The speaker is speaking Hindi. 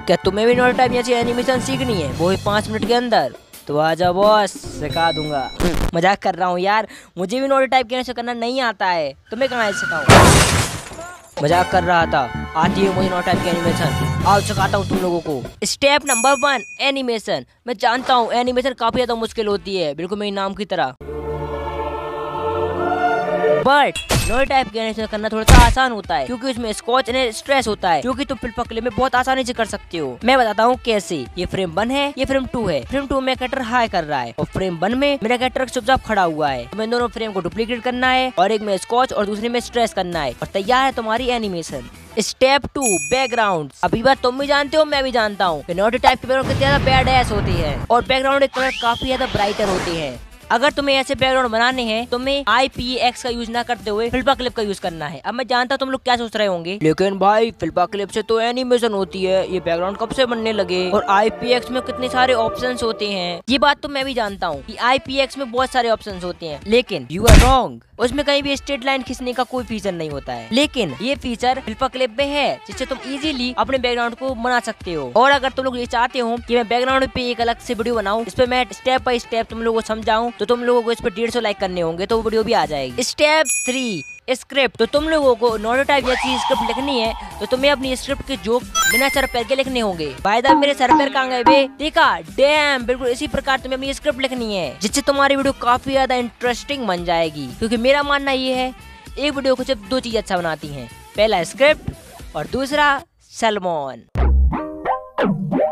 क्या तुम्हें भी नोट टाइप जैसी एनिमेशन सीखनी है, वो भी 5 मिनट के अंदर? तो आजा बॉस, सिखा दूंगा। मजाक कर रहा हूँ यार, मुझे भी नोट टाइप कैसे करना नहीं आता है, तुम्हें कहाँ से सिखाऊं? मजाक कर रहा था। आती है मुझे नोट टाइप की एनिमेशन, आओ सिखाता हूँ तुम लोगों को। Step number 1, animation. मैं जानता हूँ एनिमेशन काफी ज्यादा मुश्किल होती है, बिल्कुल मेरे नाम की तरह, बट नोट टाइप की एनिमेशन करना थोड़ा सा आसान होता है, क्योंकि उसमें स्कॉच एंड स्ट्रेस होता है, क्योंकि तुम फिल्पकले में बहुत आसानी से कर सकते हो। मैं बताता हूँ कैसे। ये फ्रेम 1 है, ये फ्रेम 2 है। फ्रेम 2 में कैरेक्टर हाई कर रहा है और फ्रेम 1 में मेरा कैरेक्टर चुपचाप खड़ा हुआ है। तुम्हें दोनों फ्रेम को डुप्लीकेट करना है और एक में स्कॉच और दूसरे में स्ट्रेस करना है और तैयार है तुम्हारी एनिमेशन। Step 2, background. अभी बात तुम भी जानते हो, मैं भी जानता हूँ नोट टाइप के बैकग्राउंड कितनी ज्यादा बैड एस होती है और बैकग्राउंड कलर काफी ज्यादा ब्राइटर होते हैं। अगर तुम्हें ऐसे बैकग्राउंड बनाने हैं, तुम्हें IPX का यूज ना करते हुए फिल्पक्लिप का यूज करना है। अब मैं जानता हूँ तुम लोग क्या सोच रहे होंगे, लेकिन भाई फिल्पक्लिप से तो एनिमेशन होती है, ये बैकग्राउंड कब से बनने लगे, और IPX में कितने सारे ऑप्शंस होते हैं। ये बात तो मैं भी जानता हूँ कि IPX में बहुत सारे ऑप्शंस होते हैं, लेकिन यू आर रॉन्ग। उसमें कहीं भी स्ट्रेट लाइन खींचने का कोई फीचर नहीं होता है, लेकिन ये फीचर फिल्पक्लिप में है, जिससे तुम इजीली अपने बैकग्राउंड को बना सकते हो। और अगर तुम लोग ये चाहते हो कि मैं बैकग्राउंड पे एक अलग से वीडियो बनाऊं, इस पे मैं स्टेप बाय स्टेप तुम लोगों को समझाऊं, तो तुम लोगों को इस पे 150 लाइक करने होंगे, तो वो वीडियो भी आ जाएगी। Step 3, script. तो तुम लोगों को नोट टाइप जैसी स्क्रिप्ट लिखनी है, तो तुम्हें अपनी स्क्रिप्ट के जोक बिना सर पैर के लिखने होंगे। बाय द वे, मेरे सर पैर कहाँ गए बे? देखा? डैम, बिल्कुल इसी प्रकार तुम्हें अपनी स्क्रिप्ट लिखनी है, जिससे तुम्हारी वीडियो काफी ज्यादा इंटरेस्टिंग बन जाएगी। क्योंकि मेरा मानना ये है, एक वीडियो को सिर्फ 2 चीज अच्छा बनाती हैं, पहला स्क्रिप्ट और दूसरा सलमान।